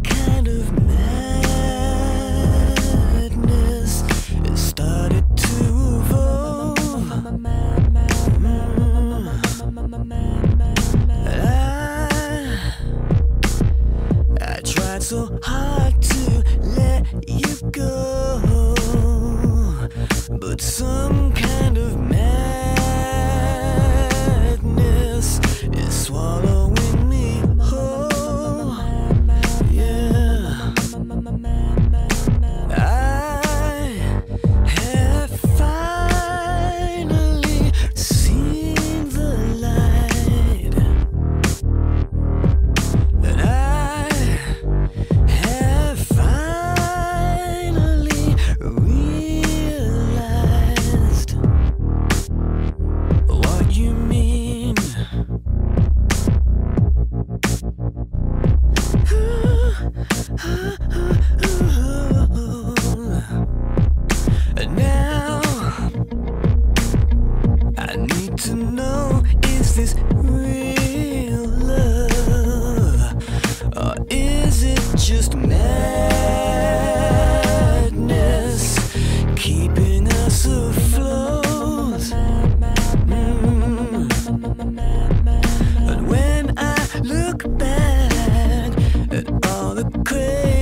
kind of madness. It started to evolve. I tried so hard to let you go, but some kind of madness is swallowing me whole. Yeah, I have finally seen the light, and I have finally realized what you mean. And now I need to know, is this real love, or is it just madness keeping us afloat? But when I look back at all the crazy